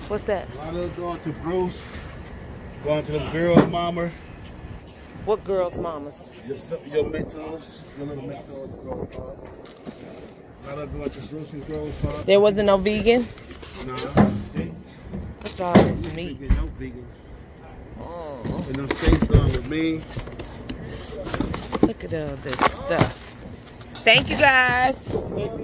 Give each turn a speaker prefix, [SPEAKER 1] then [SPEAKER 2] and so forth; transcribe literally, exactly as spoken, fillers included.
[SPEAKER 1] What's that?
[SPEAKER 2] A lot of going to Bruce. Going to the girls' mama.
[SPEAKER 1] What girls' mamas?
[SPEAKER 2] Your, your mentors. Your little mentors. Girl pop. A lot of going to Bruce and girls' pop.
[SPEAKER 1] There wasn't no vegan?
[SPEAKER 2] Nah. They,
[SPEAKER 1] I thought it was meat.
[SPEAKER 2] vegan, no vegans.
[SPEAKER 1] Oh.
[SPEAKER 2] And them steaks going with me.
[SPEAKER 1] Look at all this stuff. Thank you guys.
[SPEAKER 2] Thank you.